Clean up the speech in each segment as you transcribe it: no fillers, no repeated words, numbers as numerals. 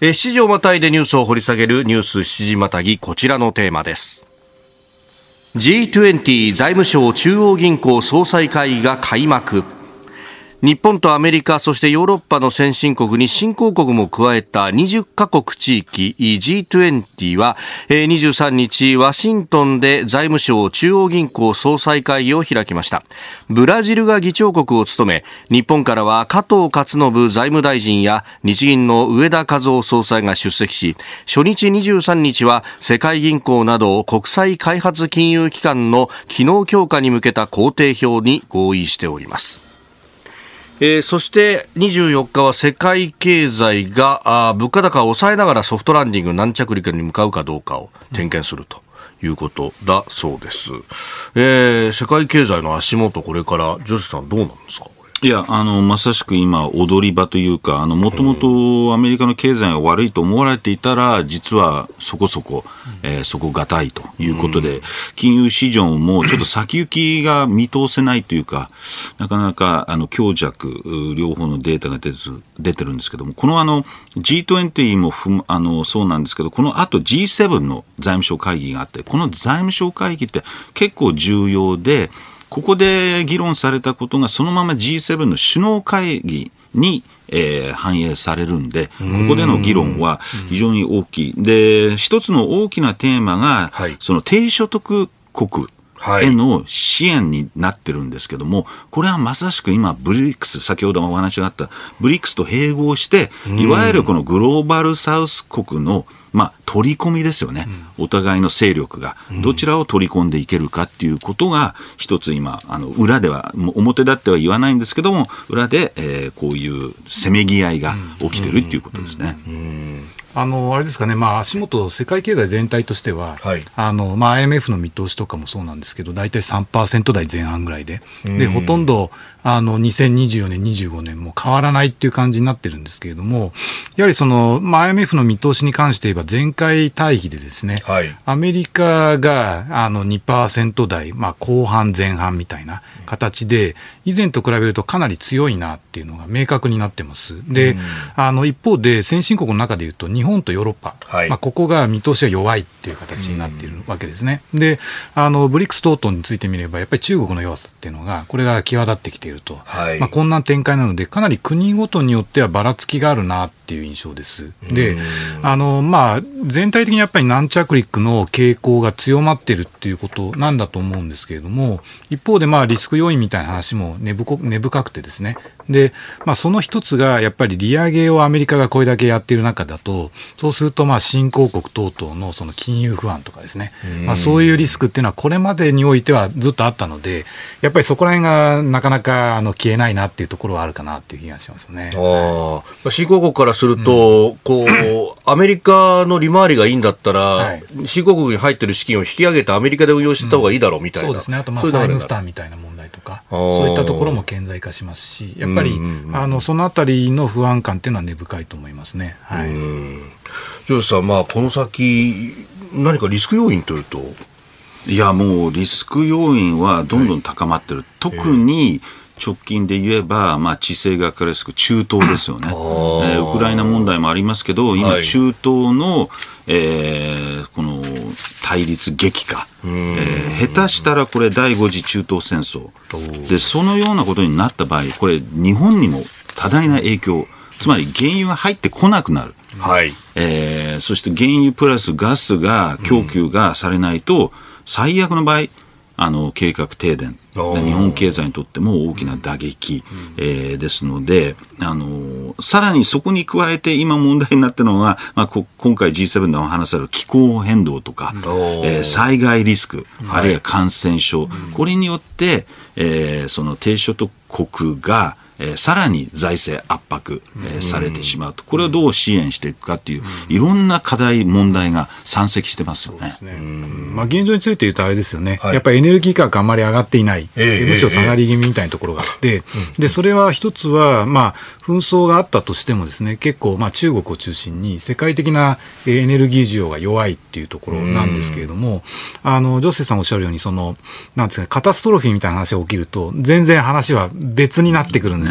7時をまたいでニュースを掘り下げるニュース7時またぎ、こちらのテーマです。 G20 財務相中央銀行総裁会議が開幕。日本とアメリカ、そしてヨーロッパの先進国に新興国も加えた20カ国地域 G20 は23日ワシントンで財務相中央銀行総裁会議を開きました。ブラジルが議長国を務め、日本からは加藤勝信財務大臣や日銀の植田和男総裁が出席し、初日23日は世界銀行など国際開発金融機関の機能強化に向けた工程表に合意しております。そして24日は世界経済が物価高を抑えながらソフトランディング軟着陸に向かうかどうかを点検するということだそうです。世界経済の足元、これからジョセさんどうなんですか。 いや、まさしく今踊り場というか、もともとアメリカの経済が悪いと思われていたら、実はそこそこ、底堅いということで、金融市場もちょっと先行きが見通せないというか、なかなか強弱両方のデータが出てるんですけども、このG20 もそうなんですけど、この後 G7 の財務省会議があって、この財務省会議って結構重要で、ここで議論されたことがそのまま G7 の首脳会議に、反映されるんで、ここでの議論は非常に大きい。で、一つの大きなテーマが、その低所得国への支援になってるんですけども、これはまさしく今ブリックス、先ほどお話があったブリックスと併合して、いわゆるこのグローバルサウス国の取り込みですよね。お互いの勢力がどちらを取り込んでいけるかっていうことが一つ今裏では、表立っては言わないんですけども、裏で、こういうせめぎ合いが起きてるっていうことですね。 あれですかね、足元、世界経済全体としては、IMF の見通しとかもそうなんですけど、大体 3% 台前半ぐらいで、ほとんど2024年、25年も変わらないっていう感じになってるんですけれども、やはりIMF の見通しに関して言えば、前回対比でですね、アメリカが2% 台、後半、前半みたいな形で、以前と比べるとかなり強いなっていうのが明確になってます。で、一方で、先進国の中でいうと、日本とヨーロッパ、ここが見通しが弱いっていう形になっているわけですね。で、ブリックス等々についてみれば、やっぱり中国の弱さっていうのが、これが際立ってきていると。こんな展開なので、かなり国ごとによってはばらつきがあるなっていう印象です。で、全体的にやっぱり軟着陸の傾向が強まっているっていうことなんだと思うんですけれども、一方でリスク要因みたいな話も根深くてですね。で、その一つがやっぱり利上げをアメリカがこれだけやっている中だと、そうすると新興国等々のその金融不安とかですね、そういうリスクっていうのはこれまでにおいてはずっとあったので、やっぱりそこら辺がなかなか消えないなっていうところはあるかなっていう気がしますよね。 新興国からすると、アメリカの利回りがいいんだったら、新興国に入ってる資金を引き上げてアメリカで運用していった方がいいだろうみたいな、 そうですね。あと債務負担みたいな問題とか、そういったところも顕在化しますし、やっぱりそのあたりの不安感っていうのは根深いと思いますね。 ジョージさん、この先何かリスク要因というと。 いや、もうリスク要因はどんどん高まってる。特に直近で言えば、地政学リスク、中東ですよね。ウクライナ問題もありますけど、今、中東の、この対立激化、下手したらこれ第5次中東戦争で、そのようなことになった場合、これ日本にも多大な影響、つまり原油が入ってこなくなる。そして原油プラスガスが供給がされないと、最悪の場合、計画停電、日本経済にとっても大きな打撃、ですので、さらにそこに加えて今問題になっているのが、今回 G7 でも話される気候変動とか、災害リスク、あるいは感染症、これによって、その低所得国がさらに財政圧迫、されてしまうと、これをどう支援していくかという、いろんな課題、問題が山積してますよね。 現状について言うとあれですよね、やっぱりエネルギー価格あんまり上がっていない、むしろ下がり気味みたいなところがあって、でそれは一つは、紛争があったとしてもですね、結構中国を中心に世界的なエネルギー需要が弱いっていうところなんですけれども、ジョセさんおっしゃるように、なんですかね、カタストロフィーみたいな話が起きると、全然話は別になってくるんです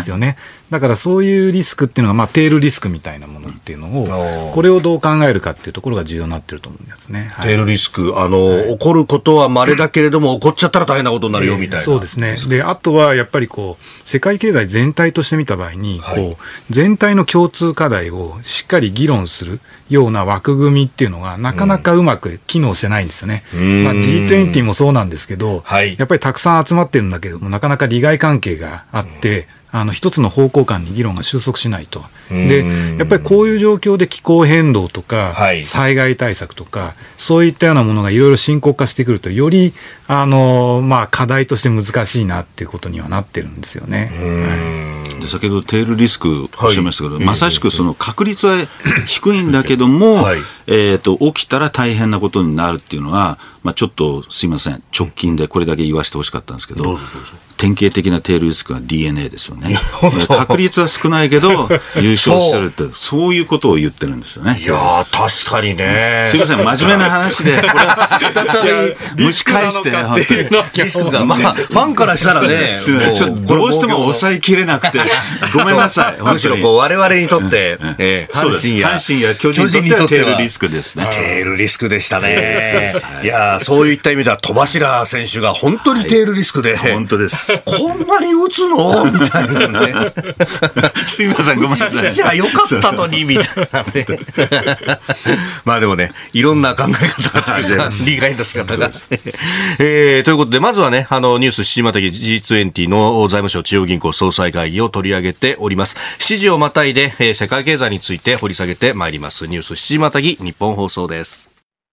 ですよね。だからそういうリスクっていうのが、テールリスクみたいなものっていうのを、これをどう考えるかっていうところが重要になってると思うんですね。 テールリスク、起こることは稀だけれども、起こっちゃったら大変なことになるよみたいな。 そうですね。で、あとはやっぱり世界経済全体として見た場合に、全体の共通課題をしっかり議論するような枠組みっていうのがなかなかうまく機能してないんですよね。G20 もそうなんですけど、やっぱりたくさん集まってるんだけども、なかなか利害関係があって、一つの方向感に議論が収束しないと。で、やっぱりこういう状況で気候変動とか、災害対策とか、そういったようなものがいろいろ深刻化してくると、より、課題として難しいなっていうことにはなってるんですよね。 で先ほどテールリスクおっしゃいましたけど、まさしくその確率は低いんだけども、起きたら大変なことになるっていうのは、ちょっとすいません、直近でこれだけ言わせてほしかったんですけど、典型的なテールリスクは DNA ですよね。確率は少ないけど優勝してるって、そういうことを言ってるんですよね。 いやー、確かにね。 すいません、真面目な話で、これ再び蒸し返して、本当に。 リスクが、ファンからしたらね、 ちょっとどうしても抑えきれなくて、ごめんなさい。 むしろ我々にとって、 阪神や巨人にとってはテールリスクですね。 テールリスクでしたね。いや、そういった意味では、戸柱選手が本当にテールリスクで、 本当です。 こんなに打つのみたいなね。 すいません、ごめんなさい。 じゃあよかったのに、みたいなね。でもね、いろんな考え方がある、理解の仕方が。ということで、まずはね、ニュース7時またぎ G20 の財務省中央銀行総裁会議を取り上げております。7時をまたいで、世界経済について掘り下げてまいります。ニュース7時またぎ日本放送です。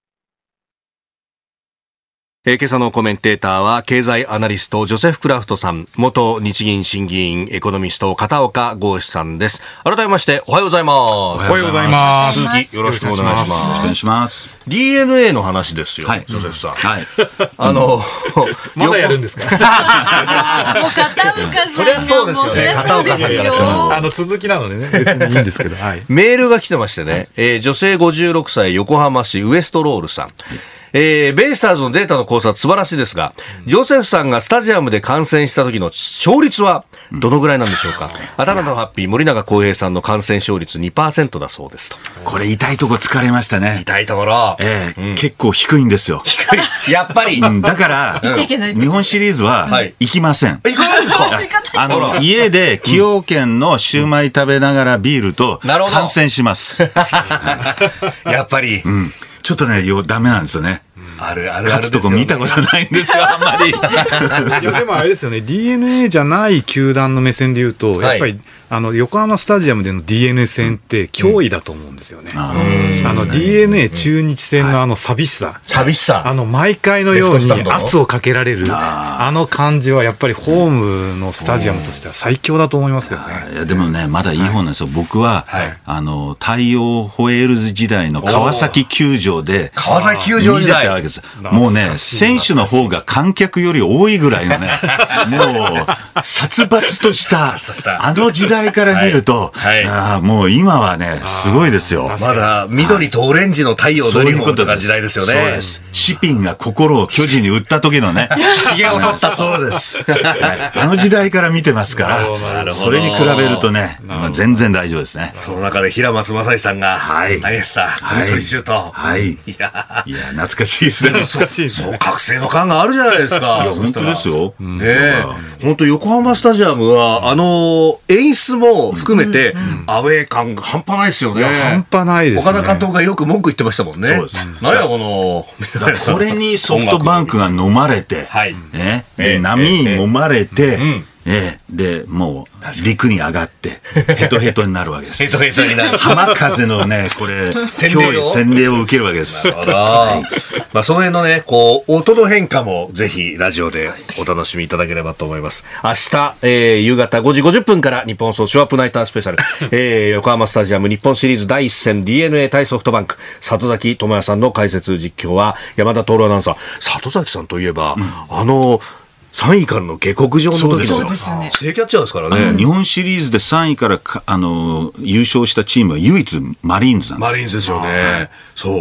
今朝のコメンテーターは経済アナリストジョセフ・クラフトさん、元日銀審議員エコノミスト片岡剛志さんです。改めましておはようございます。おはようございます。 鈴木よろしくお願いします。 よろしくお願いします。 DNA の話ですよ、ジョセフさん。 まだやるんですか？ もう片岡さん。 そりゃそうですよね。片岡さんから続きなのでね、別にいいんですけど。 メールが来てましてね、女性56歳横浜市ウエストロールさん。ベイスターズのデータの考察素晴らしいですが、ジョセフさんがスタジアムで観戦した時の勝率はどのぐらいなんでしょうか。あたかのハッピー森永康平さんの観戦勝率 2% だそうですと。 これ痛いとこ疲れましたね。 痛いところ、 結構低いんですよ。 低い、やっぱり、 だから日本シリーズは行きません。 行かないんですか？ 家で崎陽軒のシューマイ食べながらビールと観戦します。 やっぱり、 ちょっとね、ダメなんですよね。勝つとこ見たことないんですよ、あんまり。 いやでもあれですよね、DNA じゃない球団の目線で言うと、やっぱり横浜スタジアムでの DNA 戦って脅威だと思うんですよね。DNA 中日戦の寂しさ、毎回のように圧をかけられる感じはやっぱりホームのスタジアムとしては最強だと思いますけどね。 いやでもね、まだいい方なんですよ。僕は太陽ホエールズ時代の川崎球場で見てたわけです。もうね、選手の方が観客より多いぐらいのね、もう殺伐とした時代から見ると、もう今はね、すごいですよ。 まだ緑とオレンジの太陽のユニフォームとか時代ですよね。 そうです。シピンが心を巨人に売った時のね、 ひげを剃った。 そうです。時代から見てますから、それに比べるとね、全然大丈夫ですね。 その中で平松正義さんが投げてた味噌シュート。いや懐かしいですね。 そう、覚醒の感があるじゃないですか。 いや本当ですよ。 本当横浜スタジアムは演出も含めてアウェー感が半端ないですよね。 半端ないですね。 岡田監督がよく文句言ってましたもんね。そうです。何やこれにソフトバンクが飲まれて、波に揉まれて、でもう陸に上がってヘトヘトになるわけです。 ヘトヘトになる。 浜風のね、これ洗礼を受けるわけです。 その辺のね、音の変化もぜひラジオでお楽しみいただければと思います。明日、夕方5時50分から日本放送ショーアップナイタースペシャル、横浜スタジアム日本シリーズ第1戦 DNA 対ソフトバンク、里崎智也さんの解説実況は山田徹アナウンサー。里崎さんといえば、 3位からの下克上の時そうですよね。 正キャッチャーですからね。 日本シリーズで3位から優勝したチームは唯一マリーンズなんです。 マリーンズですよね。そう。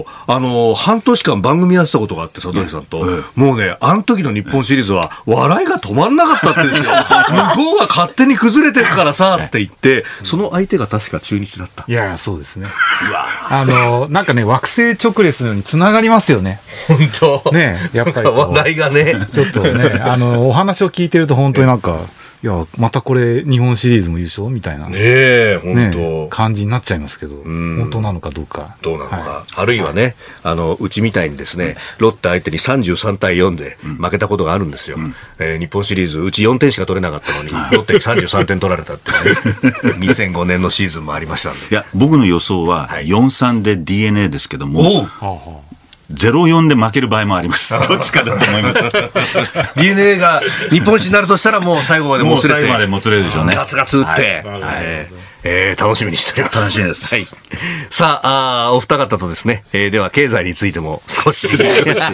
半年間番組やってたことがあって、佐藤さんと、もうね、あの時の日本シリーズは笑いが止まんなかったってですよ。向こうが勝手に崩れてるからさって言って、その相手が確か中日だった。 いや、そうですね。なんかね、惑星直列のように繋がりますよね。 本当ね、やっぱり。 話題がね。 ちょっとね、お話を聞いてると本当になんか、いや、またこれ日本シリーズも優勝みたいな。 ねえ、本当、 ね、感じになっちゃいますけど、本当なのかどうか。 どうなのか。あるいはね、うちみたいにですね、ロッテ相手に33対4で負けたことがあるんですよ。日本シリーズ、うち4点しか取れなかったのに、ロッテに33点取られたっていうね、2005年のシーズンもありましたんで。 いや、僕の予想は 4-3 で DNA ですけども、0-4 で負ける場合もあります。どっちかだと思います。 DNA が日本一になるとしたらもう最後までもつれて。 もう最後までもつれるでしょうね。 ガツガツ打って。楽しみにしております。 楽しみです。 はい。さあ、お二方とですね、では経済についても少しで。 少しで。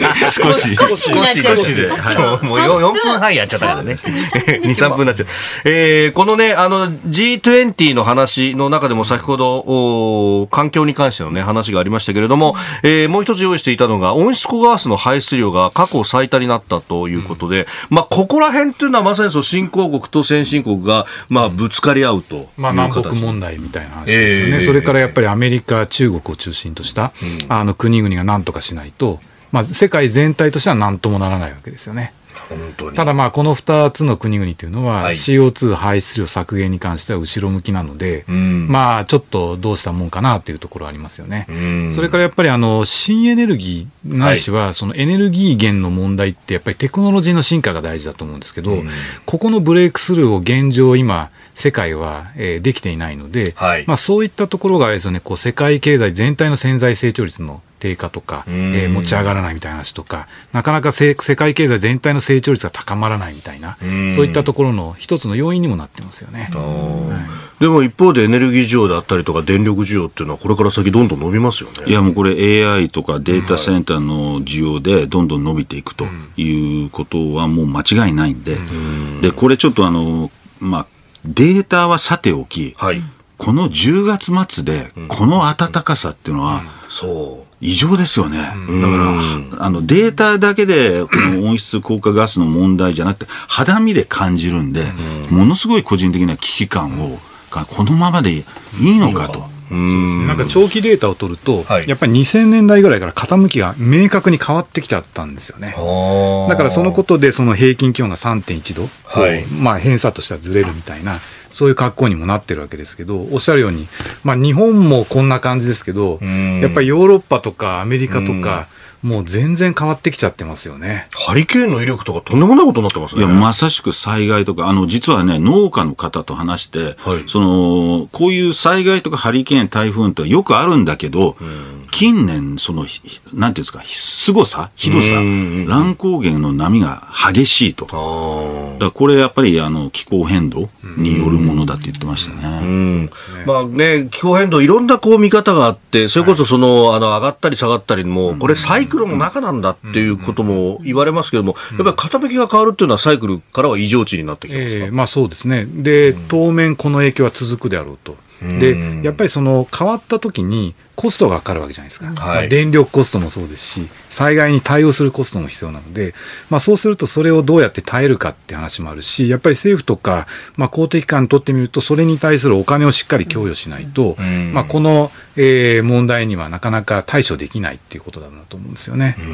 そう、もう4分半やっちゃったからね。2、3分になっちゃう。このね、G20 の話の中でも先ほど、環境に関してのね、話がありましたけれども、もう一つ用意していたのが、温室効果ガスの排出量が過去最多になったということで、ここら辺っていうのはまさに新興国と先進国が、ぶつかり合うという形。 南北問題みたいな話ですよね。それからやっぱりアメリカ、中国を中心とした、国々が何とかしないと、世界全体としては何ともならないわけですよね。 本当に。 ただこの2つの国々というのは、CO2 排出量削減に関しては後ろ向きなので、ちょっとどうしたもんかなというところはありますよね。それからやっぱり新エネルギーないしはそのエネルギー源の問題ってやっぱりテクノロジーの進化が大事だと思うんですけど、ここのブレイクスルーを現状今世界はできていないので、そういったところがあれですよね、世界経済全体の潜在成長率の低下とか、持ち上がらないみたいな話とか、なかなか世界経済全体の成長率が高まらないみたいな、そういったところの一つの要因にもなってますよね。 でも一方でエネルギー需要であったりとか電力需要っていうのはこれから先どんどん伸びますよね。 いやもうこれ AI とかデータセンターの需要でどんどん伸びていくということはもう間違いないんで、でこれちょっとデータはさておき、この10月末でこの暖かさっていうのは、異常ですよね。だからデータだけでこの温室効果ガスの問題じゃなくて肌身で感じるんで、ものすごい個人的な危機感をこのままでいいのかと。 なんか長期データを取ると、やっぱり2000年代ぐらいから傾きが明確に変わってきちゃったんですよね。だからそのことでその平均気温が 3.1 度、偏差としてはずれるみたいな、そういう格好にもなってるわけですけど、おっしゃるように、日本もこんな感じですけど、やっぱりヨーロッパとかアメリカとか、もう全然変わってきちゃってますよね。 ハリケーンの威力とかとんでもないことになってますね。 いや、まさしく災害とか、実はね、農家の方と話して、こういう災害とかハリケーン、台風ってよくあるんだけど、近年、なんていうんですか、ひどさ、乱高原の波が激しいと。だからこれやっぱり気候変動によるものだって言ってましたね。 気候変動いろんな見方があって、それこそ上がったり下がったりも、これサイクルの中なんだっていうことも言われますけれども、やっぱり傾きが変わるっていうのはサイクルからは異常値になってきますか。 そうですね。で、当面この影響は続くであろうと。で、やっぱり変わった時にコストがかかるわけじゃないですか。電力コストもそうですし、災害に対応するコストも必要なので、そうするとそれをどうやって耐えるかって話もあるし、やっぱり政府とか、公的機関にとってみると、それに対するお金をしっかり供与しないと、この、問題にはなかなか対処できないっていうことだなと思うんですよね。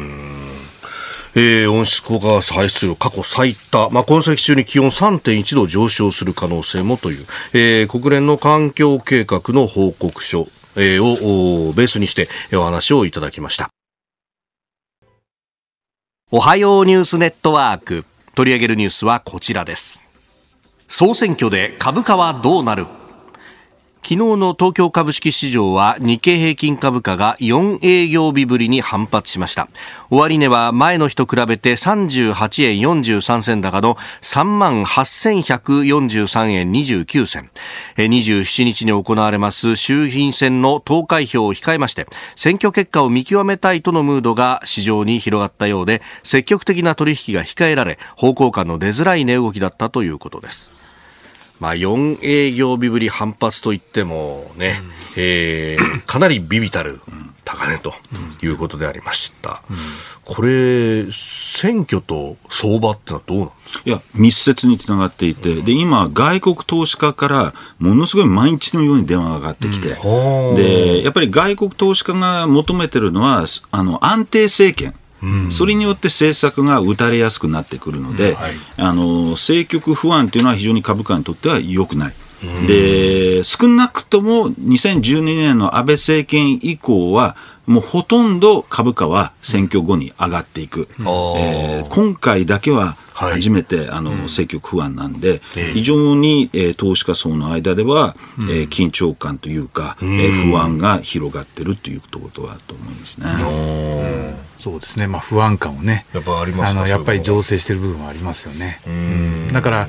温室効果ガス排出量過去最多、この先中に気温 3.1 度上昇する可能性もという、国連の環境計画の報告書、をベースにしてお話をいただきました。おはようニュースネットワーク、取り上げるニュースはこちらです。総選挙で株価はどうなる。 昨日の東京株式市場は日経平均株価が4営業日ぶりに反発しました。終値は前の日と比べて38円43銭高の 38,143 円29銭。27日に行われます衆議院選の投開票を控えまして、選挙結果を見極めたいとのムードが市場に広がったようで、積極的な取引が控えられ、方向感の出づらい値動きだったということです。4営業日ぶり反発といってもね、かなり微々たる高値ということでありました。これ選挙と相場ってのはどうなんですか？ いや、密接につながっていて、で今外国投資家からものすごい毎日のように電話がかかってきて、でやっぱり外国投資家が求めてるのは安定政権、それによって政策が打たれやすくなってくるので、政局不安というのは非常に株価にとっては良くない。で少なくとも2012年の安倍政権以降はもうほとんど株価は選挙後に上がっていく。今回だけは初めて政局不安なんで、非常に投資家層の間では緊張感というか不安が広がっているということだと思いますね。 そうですね、不安感をね、 やっぱありますか？ やっぱり醸成している部分はありますよね。だから、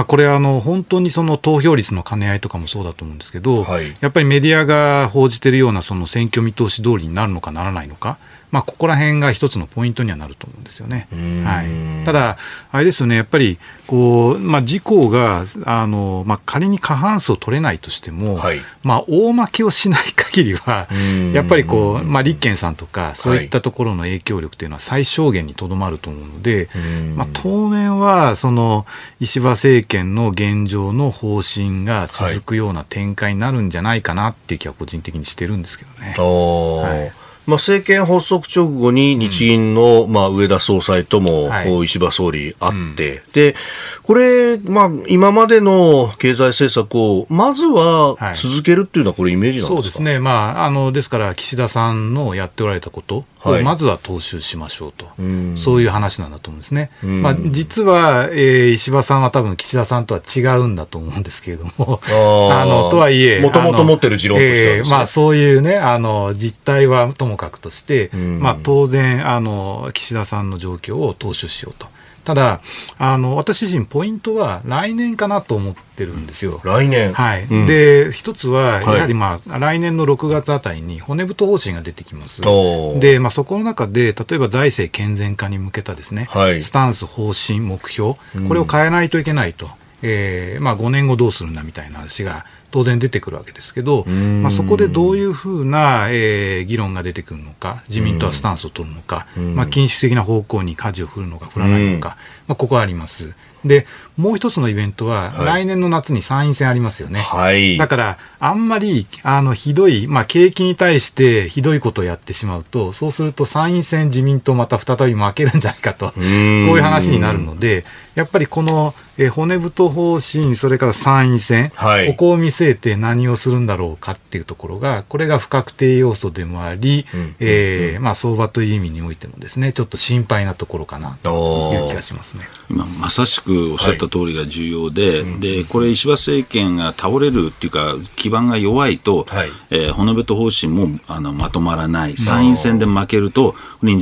これ本当にその投票率の兼ね合いとかもそうだと思うんですけど、やっぱりメディアが報じているようなその選挙見通し通りになるのかならないのか、ここら辺が一つのポイントにはなると思うんですよね。ただ、あれですよね、やっぱり自公が仮に過半数を取れないとしても、大負けをしない限りは、やっぱり立憲さんとか、そういったところの影響力というのは最小限にとどまると思うので、当面はその石破政権の現状の方針が続くような展開になるんじゃないかなっていう気は個人的にしてるんですけどね。 政権発足直後に日銀の、植田総裁とも、石破総理会って、でこれ、今までの経済政策をまずは続けるっていうのはこれイメージなんですか？ そうですね、ですから岸田さんのやっておられたことをまずは踏襲しましょうと、そういう話なんだと思うんですね。実は、石破さんは多分岸田さんとは違うんだと思うんですけれどもとはいえもともと持ってる持論としてはですね、 そういうね実態はともかくとして、当然岸田さんの状況を踏襲しようと。ただ私自身ポイントは来年かなと思ってるんですよ。 来年、 で一つはやはり来年の6月あたりに骨太方針が出てきます。でそこの中で例えば財政健全化に向けたですね、スタンス方針目標、これを変えないといけないと、5年後どうするんだみたいな話が当然出てくるわけですけど、そこでどういうふうな、議論が出てくるのか、自民党はスタンスを取るのか、緊縮的な方向に舵を振るのか振らないのか、ここはあります。でもう一つのイベントは、来年の夏に参院選ありますよね。だからあんまりひどい、景気に対してひどいことをやってしまうと、そうすると参院選自民党また再び負けるんじゃないかと、こういう話になるので、やっぱりこの骨太方針、それから参院選、ここを見据えて何をするんだろうかっていうところが、これが不確定要素でもあり、相場という意味においてもですね、ちょっと心配なところかなという気がしますね。 今まさしくおっしゃった通りが重要で、でこれ石破政権が倒れるっていうか基盤が弱いと、骨太方針もまとまらない、参院選で負けると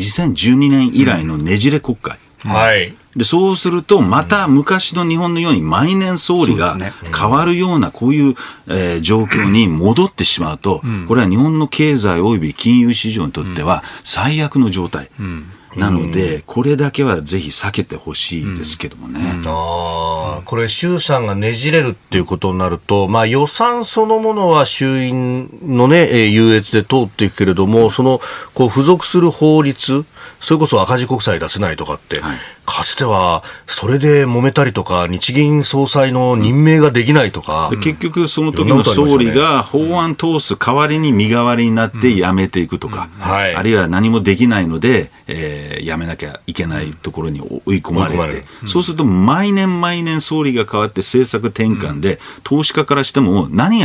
2012年以来のねじれ国会、でそうするとまた昔の日本のように毎年総理が変わるようなこういう、状況に戻ってしまうと、これは日本の経済および金融市場にとっては最悪の状態、なのでこれだけはぜひ避けてほしいですけどもね。 これ衆参がねじれるっていうことになると、予算そのものは衆院のね、優越で通っていくけれども、その付属する法律、それこそ赤字国債出せないとかって、かつてはそれで揉めたりとか、日銀総裁の任命ができないとか、 結局その時の総理が法案通す代わりに身代わりになってやめていくとか、あるいは何もできないので、やめなきゃいけないところに追い込まれて、そうすると毎年毎年総理が変わって政策転換で、投資家からしても何が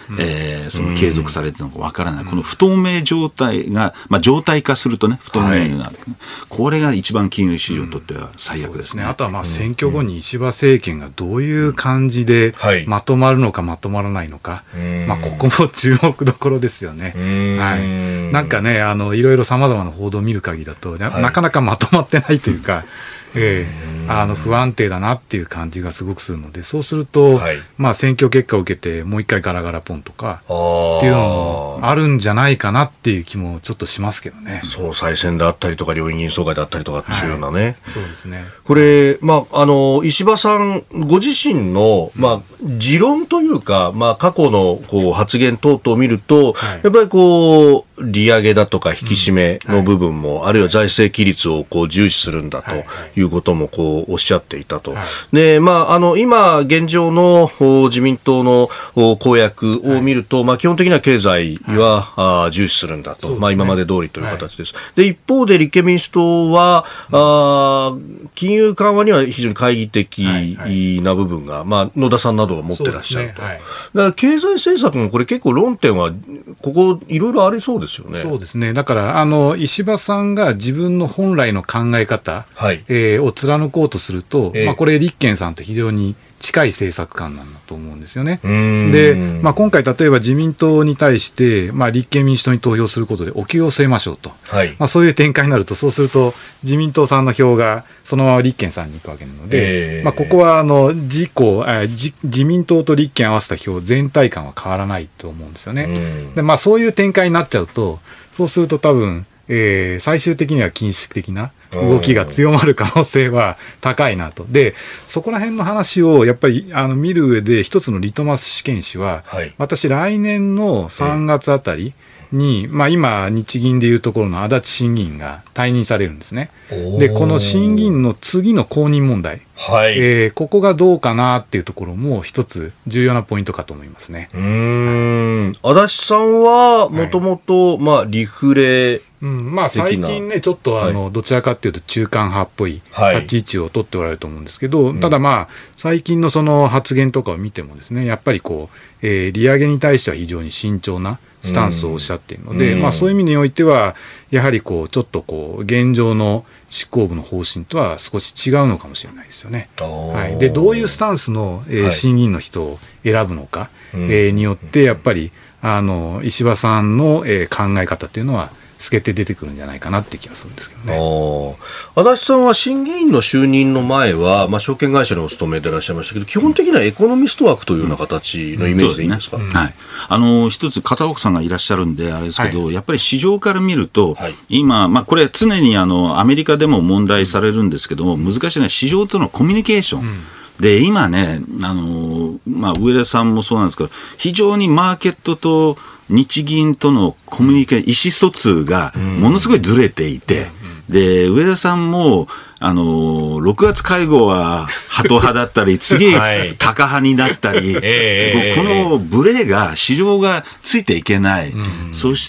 その継続されているのかわからない、この不透明状態が、状態化するとね、不透明になる、これが一番金融市場にとっては最悪ですね。 あとは選挙後に石破政権がどういう感じでまとまるのかまとまらないのか、ここも注目どころですよね。なんかね、いろいろさまざまな報道を見る限りだと、なかなかまとまってないというか、不安定だなっていう感じがすごくするので、そうすると、選挙結果を受けてもう一回ガラガラポンとかっていうのもあるんじゃないかなっていう気もちょっとしますけどね。 総裁選であったりとか両院議員総会であったりとかっていうようなね、 そうですね。これ、石破さんご自身の、持論というか、過去の発言等々を見ると、やっぱり利上げだとか引き締めの部分も、あるいは財政規律を重視するんだということもおっしゃっていたと。で、今現状の自民党の公約を見ると、基本的には経済は重視するんだと、今まで通りという形です。で、一方で立憲民主党は金融緩和には非常に懐疑的な部分が、野田さんなどが持ってらっしゃると。だから経済政策もこれ結構論点はここいろいろありそうですよね。 そうですね。だから石破さんが自分の本来の考え方、を貫こうとすると、これ立憲さんと非常に近い政策観なんだと思うんですよね。で、今回例えば自民党に対して、立憲民主党に投票することでお給を据えましょうと、そういう展開になると、そうすると自民党さんの票がそのまま立憲さんに行くわけなので、ここは自民党と立憲合わせた票全体感は変わらないと思うんですよね。で、そういう展開になっちゃうと、そうすると多分、最終的には緊縮的な動きが強まる可能性は高いなと。で、そこら辺の話をやっぱり見る上で一つのリトマス試験紙は、私来年の3月あたりに、今日銀でいうところの足立審議員が退任されるんですね。で、この審議員の次の後任問題、ここがどうかなっていうところも一つ重要なポイントかと思いますね。 足立さんはもともとリフレ最近ね、ちょっとどちらかっていうと中間派っぽい立ち位置を取っておられると思うんですけど、ただ最近のその発言とかを見てもですね、やっぱり利上げに対しては非常に慎重なスタンスをおっしゃっているので、そういう意味においては、やはりちょっと現状の執行部の方針とは少し違うのかもしれないですよね。で、どういうスタンスの審議員の人を選ぶのかによって、やっぱり石破さんの考え方というのは透けて出てくるんじゃないかなって気がするんですけどね。 足立さんは審議員の就任の前は、証券会社にお勤めでいらっしゃいましたけど、基本的にはエコノミスト枠というような形のイメージでいいんですか？ 一つ片岡さんがいらっしゃるんであれですけど、やっぱり市場から見ると、今、これ常にアメリカでも問題されるんですけども、難しいのは市場とのコミュニケーション。で、今ね、上田さんもそうなんですけど、非常にマーケットと日銀とのコミュニケーション、意思疎通がものすごいずれていて、で、上田さんも、6月会合はハト派だったり、次、タカ派になったり、このブレが、市場がついていけない。そして、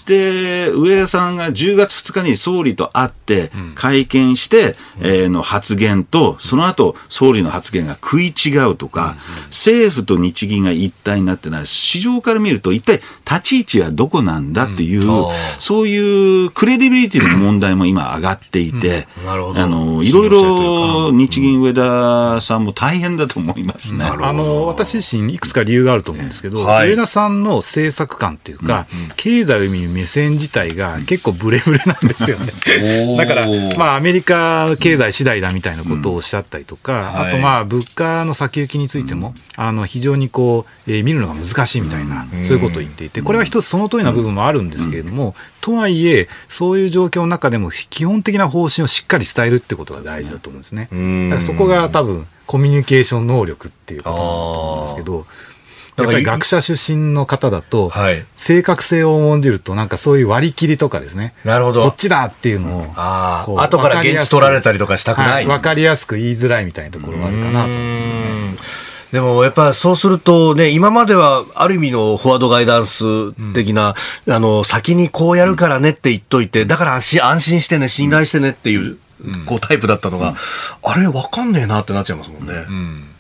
上田さんが10月2日に総理と会って、会見して、の発言と、その後、総理の発言が食い違うとか、政府と日銀が一体になってない。市場から見ると、一体立ち位置はどこなんだっていう、そういうクレディビリティの問題も今上がっていて、いろいろ日銀上田さんも大変だと思いますね。 私自身いくつか理由があると思うんですけど、上田さんの政策観っていうか、経済を見る目線自体が結構ブレブレなんですよね。だからアメリカ経済次第だみたいなことをおっしゃったりとか、あと物価の先行きについても非常に見るのが難しいみたいな、そういうことを言っていて、これは一つその通りな部分もあるんですけれども、とはいえそういう状況の中でも基本的な方針をしっかり伝えるってことが大事だと思うんですね。だからそこが多分コミュニケーション能力っていうことだと思うんですけど、やっぱり学者出身の方だと、正確性を重んじると、そういう割り切りとかですね、こっちだっていうのを、 後から現地取られたりとかしたくない。 分かりやすく言いづらいみたいなところがあるかなと思うんですよね。 でもやっぱりそうするとね、今まではある意味のフォワードガイダンス的な、先にこうやるからねって言っといて、だから安心してね、信頼してねっていう、タイプだったのが、あれ分かんねえなってなっちゃいますもんね。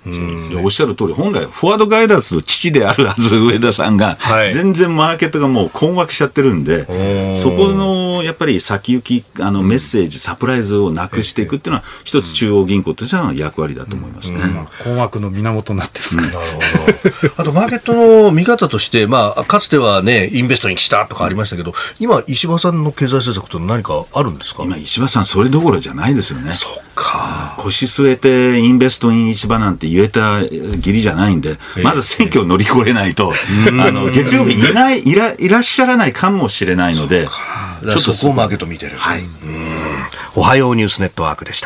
おっしゃる通り、本来フォワードガイダンスの父であるはず上田さんが、全然マーケットがもう困惑しちゃってるんで、そこのやっぱり先行きメッセージ、サプライズをなくしていくっていうのは一つ中央銀行としての役割だと思いますね。 困惑の源になってますね。 なるほど。あとマーケットの見方として、かつてはねインベストにしたとかありましたけど、今石破さんの経済政策と何かあるんですか？ 今石破さんそれどころじゃないですよね。 そっか。 腰据えてインベストイン石破なんて言えた義理じゃないんで、まず選挙を乗り越えないと、月曜日いらっしゃらないかもしれないので、 ちょっとそこをマーケット見てる。 はい。 おはようニュースネットワークでした。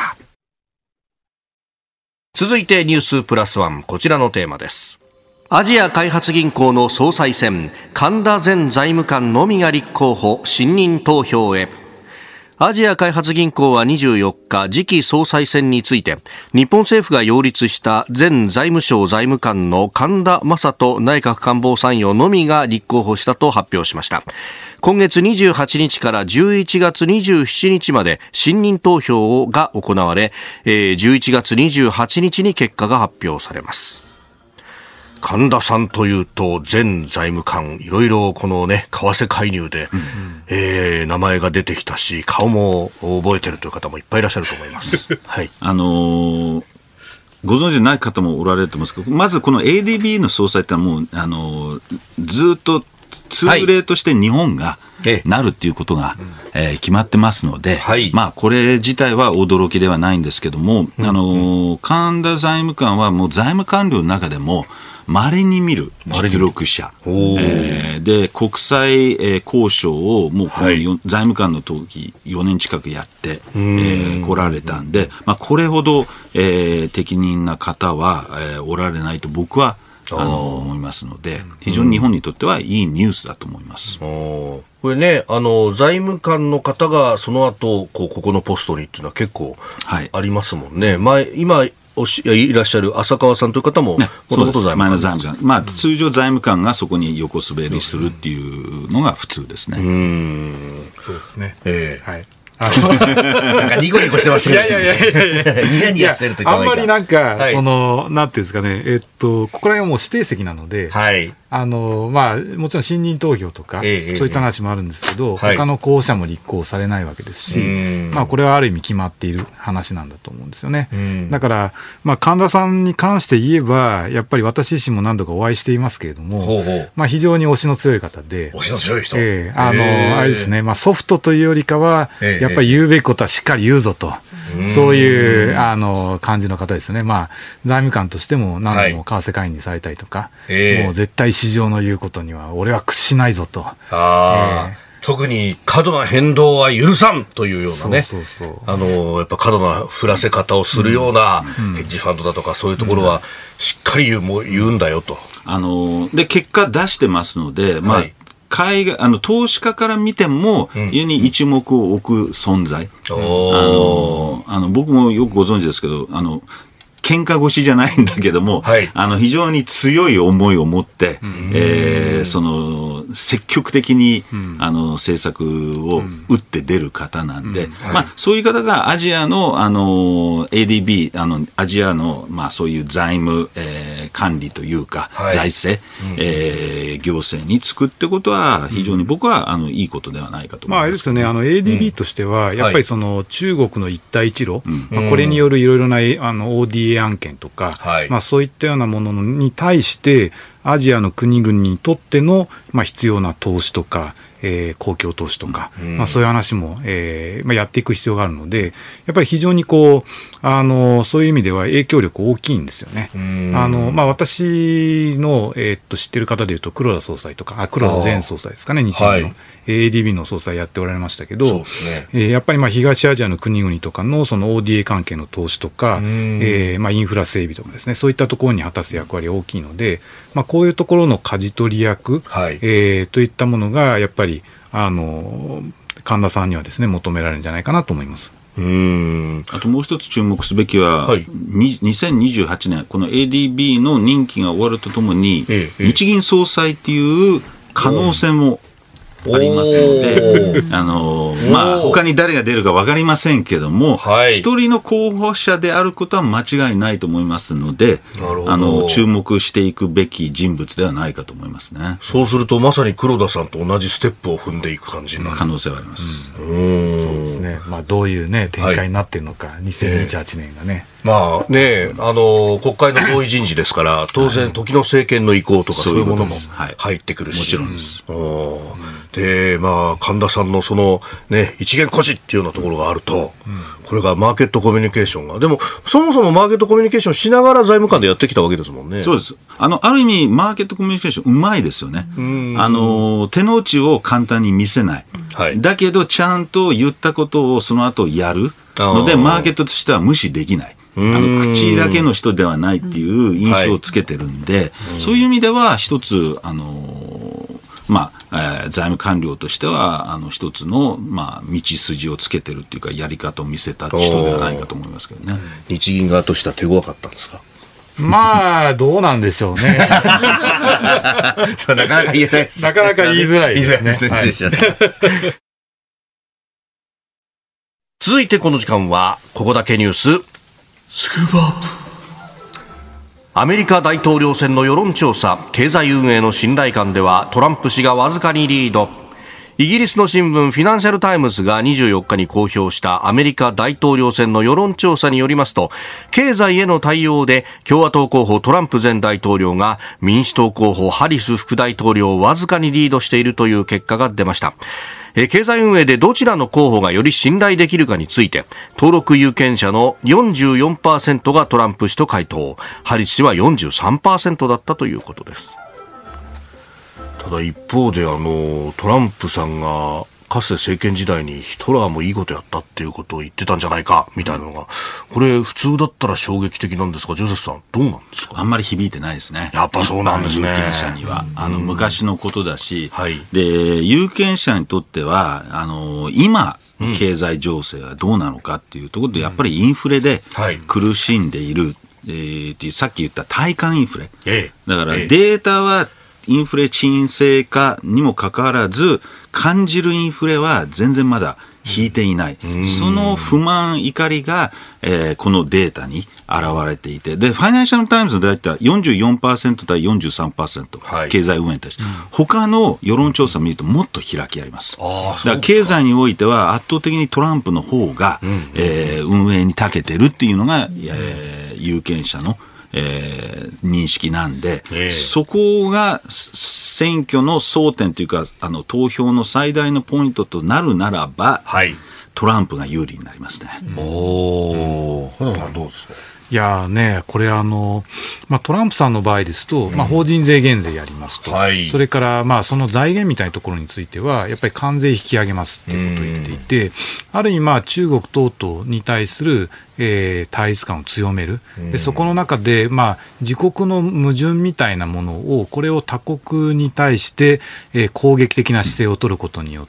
続いてニュースプラスワン、こちらのテーマです。アジア開発銀行の総裁選、神田前財務官のみが立候補、信任投票へ。アジア開発銀行は24日、次期総裁選について、日本政府が擁立した前財務省財務官の神田正人内閣官房参与のみが立候補したと発表しました。今月28日から11月27日まで信任投票が行われ、11月28日に結果が発表されます。神田さんというと前財務官、いろいろこのね為替介入で、名前が出てきたし、顔も覚えてるという方もいっぱいいらっしゃると思います。はい。ご存知ない方もおられると思うんですけど、まずこの ADB の総裁ってもうずっと通例として日本がなるっていうことが、決まってますので、これ自体は驚きではないんですけども、神田財務官はもう財務官僚の中でも稀に見る実力者、で国際、交渉をもうこの、財務官の時4年近くやって、来られたんで、これほど、適任な方は、おられないと僕は思いますので、非常に日本にとってはいいニュースだと思います。 これね、財務官の方がその後ここのポストにっていうのは結構ありますもんね。今いらっしゃる浅川さんという方ももともと財務官、 前の財務官、通常財務官がそこに横滑りするっていうのが普通ですね。 そうですね。はい。 なんかニコニコしてましたね。ニヤニヤしてると言った方がいいか。 あんまりなんか、なんていうんですかね、ここら辺はもう指定席なので、もちろん信任投票とか、そういった話もあるんですけど、他の候補者も立候補されないわけですし、これはある意味決まっている話なんだと思うんですよね。だから、神田さんに関して言えば、やっぱり私自身も何度かお会いしていますけれども、非常に推しの強い方で、 推しの強い人。 あれですね、ソフトというよりかは、やっぱり言うべきことはしっかり言うぞと。そういう感じの方ですね。財務官としても何度も為替介入されたりとか、もう絶対市場の言うことには俺は屈しないぞと。 特に過度な変動は許さんというようなね、やっぱ過度な振らせ方をするようなヘッジファンドだとかそういうところはしっかり言うんだよと。 で結果出してますので、海外投資家から見ても非常に一目を置く存在、僕もよくご存知ですけど、喧嘩腰じゃないんだけども、非常に強い思いを持って、積極的に、政策を打って出る方なんで、そういう方がアジアの、ADB、アジアの、そういう財務、管理というか、財政、行政に就くってことは、非常に僕は、いいことではないかと思います。 あれですよね、ADB としては、やっぱり中国の一帯一路、これによるいろいろな、ODA案件とか、そういったようなものに対してアジアの国々にとっての、必要な投資とか、公共投資とか、そういう話も、やっていく必要があるので、やっぱり非常にそういう意味では影響力大きいんですよね。私の、知ってる方でいうと黒田総裁とか、黒田前総裁ですかね、日銀の。ADB の総裁やっておられましたけど、やっぱり東アジアの国々とかのその ODA 関係の投資とか、インフラ整備とかですね、そういったところに果たす役割が大きいので、こういうところの舵取り役、といったものがやっぱり神田さんにはですね求められるんじゃないかなと思います。 あともう一つ注目すべきは、2028年この ADB の任期が終わるとともに、日銀総裁っていう可能性もありますので、他に誰が出るか分かりませんけども、一人の候補者であることは間違いないと思いますので、注目していくべき人物ではないかと思いますね。 そうするとまさに黒田さんと同じステップを踏んでいく感じになる可能性はあります。 そうですね。どういう、展開になっているのか、2028年がね。 国会の合意人事ですから、当然、時の政権の意向とかそういうものも入ってくるし。 もちろんです。 で、神田さんのその、一元孤児っていうようなところがあると、これがマーケットコミュニケーションが。でも、そもそもマーケットコミュニケーションしながら財務官でやってきたわけですもんね。 そうです。ある意味、マーケットコミュニケーションうまいですよね。手の内を簡単に見せない。だけど、ちゃんと言ったことをその後やるので、マーケットとしては無視できない。口だけの人ではないっていう印象をつけてるんで、そういう意味では一つ、財務官僚としては一つの、道筋をつけてるっていうかやり方を見せた人ではないかと思いますけどね。 日銀側としては手強かったんですか？ どうなんでしょうね。 なかなか言えないです。 なかなか言いづらいですね。 続いてこの時間はここだけニューススクープアップ。アメリカ大統領選の世論調査、経済運営の信頼感ではトランプ氏がわずかにリード。イギリスの新聞フィナンシャルタイムズが24日に公表したアメリカ大統領選の世論調査によりますと、経済への対応で共和党候補トランプ前大統領が民主党候補ハリス副大統領をわずかにリードしているという結果が出ました。経済運営でどちらの候補がより信頼できるかについて、登録有権者の 44% がトランプ氏と回答、ハリス氏は 43% だったということです。 ただ一方でトランプさんがかつて政権時代にヒトラーもいいことやったっていうことを言ってたんじゃないかみたいなのが、これ普通だったら衝撃的なんですが、ジョセフさんどうなんですか？ あんまり響いてないですね。 やっぱそうなんですね。 有権者には昔のことだし、で有権者にとっては今の経済情勢はどうなのかっていうところで、やっぱりインフレで苦しんでいる、っていうさっき言った体感インフレ、だからデータはインフレ沈静化にもかかわらず感じるインフレは全然まだ引いていない。その不満怒りが、このデータに現れていて、でファイナンシャルタイムズのデータは 44% 対 43%、経済運営に対して、他の世論調査を見るともっと開きあります。だから経済においては圧倒的にトランプの方が、運営に長けてるっていうのが、有権者の認識なんで、そこが選挙の争点というか投票の最大のポイントとなるならば、トランプが有利になりますね。 どうですか？ いやね、これトランプさんの場合ですと、法人税減税やりますと、それからその財源みたいなところについてはやっぱり関税引き上げますっていうことを言っていて、ある意味中国等々に対する対立感を強める。でそこの中で、自国の矛盾みたいなものを、これを他国に対して、攻撃的な姿勢を取ることによって、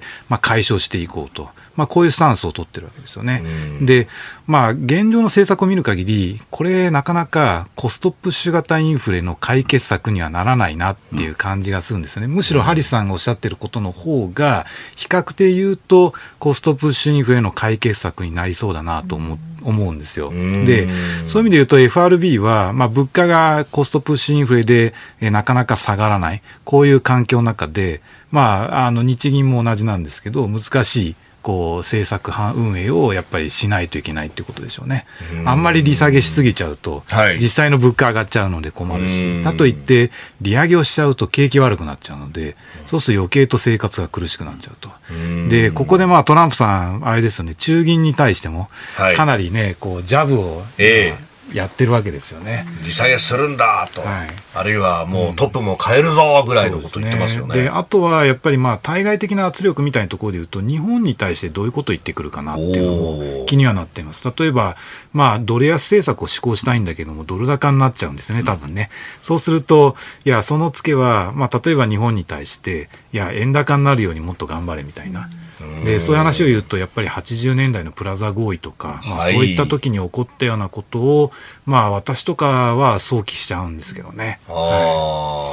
解消していこうと。こういうスタンスを取ってるわけですよね。で、現状の政策を見る限り、これなかなかコストプッシュ型インフレの解決策にはならないなっていう感じがするんですよね。むしろハリスさんがおっしゃってることの方が、比較的言うとコストプッシュインフレの解決策になりそうだなと思うんですよ。で、そういう意味で言うと FRB は、物価がコストプッシュインフレで、なかなか下がらない。こういう環境の中で、日銀も同じなんですけど、難しい政策運営をやっぱりしないといけないということでしょうね。あんまり利下げしすぎちゃうと、実際の物価上がっちゃうので困るし、かといって利上げをしちゃうと景気悪くなっちゃうので、そうすると余計と生活が苦しくなっちゃうと。で、ここでトランプさん、あれですよね、中銀に対しても、かなりね、ジャブを、やってるわけですよね。 利下げするんだと、あるいはもうトップも変えるぞぐらいのことを言ってますよね。 で、あとはやっぱり対外的な圧力みたいなところでいうと、日本に対してどういうことを言ってくるかなっていうのも気にはなっています。例えば、ドル安政策を施行したいんだけども、ドル高になっちゃうんですね、多分ね。そうすると、いや、そのツケは、例えば日本に対して、いや、円高になるようにもっと頑張れみたいな。でそういう話を言うとやっぱり80年代のプラザ合意とか、そういった時に起こったようなことを、私とかは想起しちゃうんですけどね。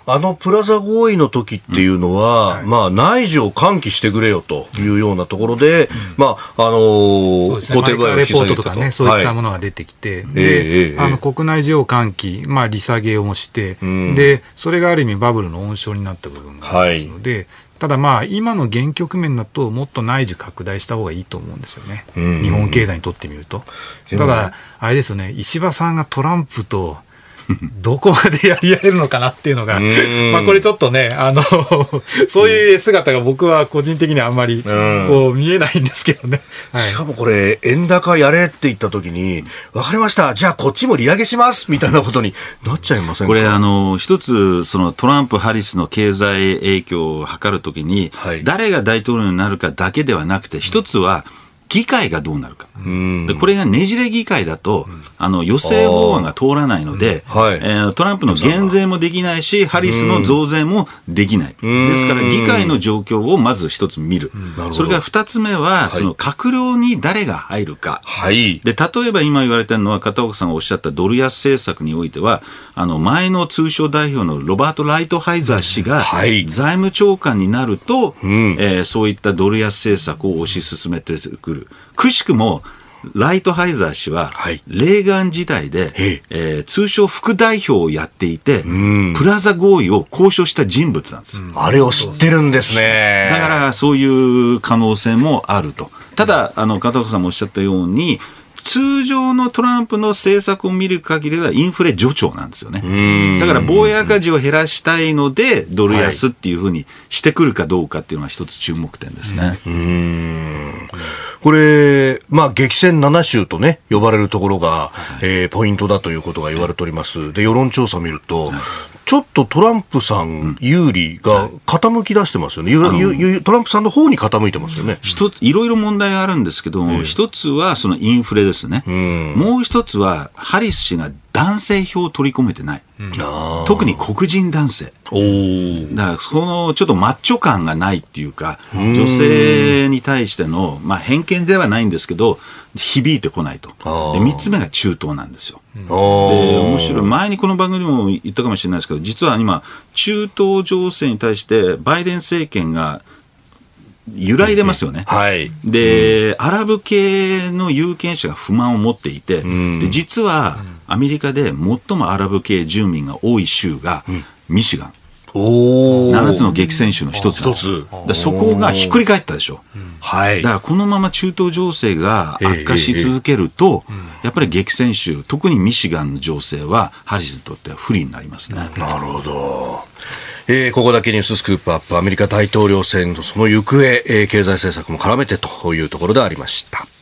プラザ合意の時っていうのは、内需を喚起してくれよというようなところで、 そうですね、マイカーレポートとかね、そういったものが出てきて、で、国内需要喚起、利下げをして、で、それがある意味バブルの温床になった部分がありますので、ただ今の現局面だともっと内需拡大した方がいいと思うんですよね。日本経済にとってみると。ただ、あれですよね、石破さんがトランプとどこまでやり合えるのかなっていうのが、これちょっとね、そういう姿が僕は個人的にはあんまりこう見えないんですけどね。 しかもこれ、円高やれって言ったときに、わかりました、じゃあこっちも利上げしますみたいなことになっちゃいませんか。 これ、一つ、そのトランプ、ハリスの経済影響を図るときに、誰が大統領になるかだけではなくて、一つは、議会がどうなるか。でこれがねじれ議会だと、予正法案が通らないので、トランプの減税もできないし、ハリスの増税もできない。ですから、議会の状況をまず一つ見る。それから二つ目は、その閣僚に誰が入るか。で、例えば今言われているのは、片岡さんがおっしゃったドル安政策においては、前の通商代表のロバート・ライトハイザー氏が財務長官になると、そういったドル安政策を推し進めてくる。くしくもライトハイザー氏は、レーガン時代で、通商副代表をやっていて、プラザ合意を交渉した人物なんです。 あれを知ってるんですね。 だからそういう可能性もあると。ただ片岡さんもおっしゃったように、通常のトランプの政策を見る限りはインフレ助長なんですよね。だから防衛赤字を減らしたいのでドル安っていうふうにしてくるかどうかっていうのは一つ注目点ですね。 これ、激戦7州とね、呼ばれるところが、ポイントだということが言われております。で、世論調査を見ると、ちょっとトランプさん有利が傾き出してますよね。トランプさんの方に傾いてますよね。 いろいろ問題があるんですけど、一つはそのインフレですね。もう一つはハリス氏が男性票を取り込めてない。特に黒人男性。だからそのちょっとマッチョ感がないっていうか、女性に対しての、偏見ではないんですけど、響いてこないと。で、3つ目が中東なんですよ。で、面白い。前にこの番組でも言ったかもしれないですけど、実は今、中東情勢に対してバイデン政権が揺らいでますよね。で、アラブ系の有権者が不満を持っていて、で実はアメリカで最もアラブ系住民が多い州がミシガン。7つの激戦州の一つなんです。そこがひっくり返ったでしょ。だからこのまま中東情勢が悪化し続けると、やっぱり激戦州、特にミシガンの情勢はハリスにとっては不利になりますね。 なるほど。ここだけニューススクープアップ、アメリカ大統領選のその行方、経済政策も絡めてというところでありました。